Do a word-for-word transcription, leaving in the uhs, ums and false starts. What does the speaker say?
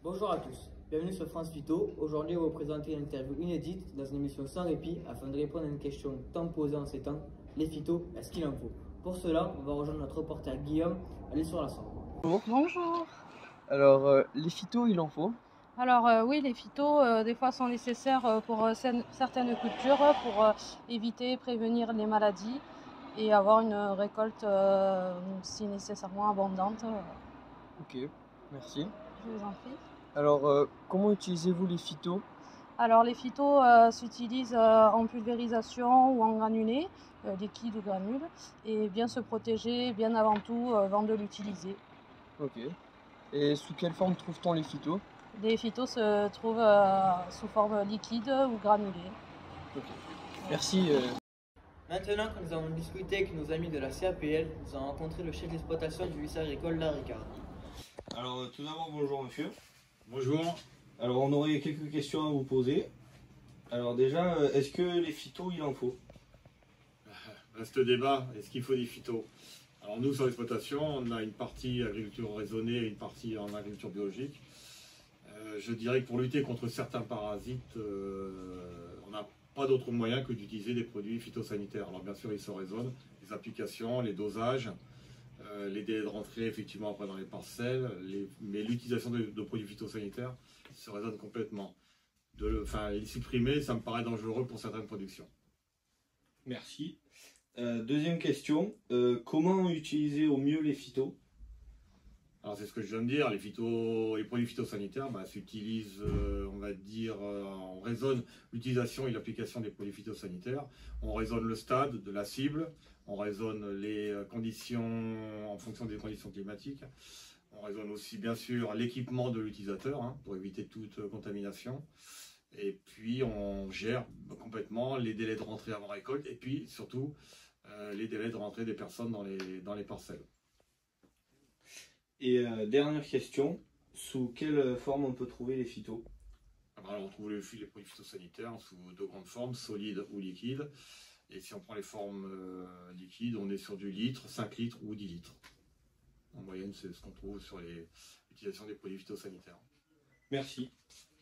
Bonjour à tous, bienvenue sur France Phyto. Aujourd'hui, on va vous présenter une interview inédite dans une émission sans répit afin de répondre à une question tant posée en ces temps. Les phytos, est-ce qu'il en faut? Pour cela, on va rejoindre notre reporter Guillaume, aller sur la Sambre. Bonjour. Bonjour. Alors, euh, les phytos, il en faut? Alors euh, oui, les phytos, euh, des fois, sont nécessaires euh, pour euh, certaines cultures, pour euh, éviter et prévenir les maladies et avoir une récolte euh, si nécessairement abondante. Ok, merci. Je vous en prie. Alors, euh, comment utilisez-vous les phytos? Alors les phytos euh, s'utilisent euh, en pulvérisation ou en granulés, euh, liquide ou granules, et bien se protéger, bien avant tout, euh, avant de l'utiliser. Ok. Et sous quelle forme trouve-t-on les phytos? Les phytos se trouvent euh, sous forme liquide ou granulée. Ok. Merci. Euh... Maintenant que nous avons discuté avec nos amis de la C A P L, nous avons rencontré le chef d'exploitation du lycée agricole La Ricarde. Alors, euh, tout d'abord, bonjour monsieur. Bonjour. Alors, on aurait quelques questions à vous poser. Alors déjà, euh, est-ce que les phytos, il en faut? Reste débat, est-ce qu'il faut des phytos? Alors nous, sur l'exploitation, on a une partie agriculture raisonnée et une partie en agriculture biologique. Euh, je dirais que pour lutter contre certains parasites, euh, on n'a pas d'autre moyen que d'utiliser des produits phytosanitaires. Alors bien sûr, ils se raisonnent, les applications, les dosages, euh, les délais de rentrée effectivement après dans les parcelles, les, mais l'utilisation de, de produits phytosanitaires se raisonne complètement. De le, enfin, les supprimer, ça me paraît dangereux pour certaines productions. Merci. Euh, deuxième question, euh, comment utiliser au mieux les phytos? Alors c'est ce que je viens de dire, les, phyto, les produits phytosanitaires bah, s'utilisent, euh, on va dire, euh, on raisonne l'utilisation et l'application des produits phytosanitaires, on raisonne le stade de la cible, on raisonne les conditions en fonction des conditions climatiques, on raisonne aussi bien sûr l'équipement de l'utilisateur hein, pour éviter toute contamination. Et puis on gère complètement les délais de rentrée avant récolte et puis surtout euh, les délais de rentrée des personnes dans les, dans les parcelles. Et euh, dernière question, sous quelle forme on peut trouver les phytos? Alors on trouve les, les produits phytosanitaires sous deux grandes formes, solides ou liquides. Et si on prend les formes euh, liquides, on est sur du litre, cinq litres ou dix litres. En moyenne, c'est ce qu'on trouve sur l'utilisation des produits phytosanitaires. Merci.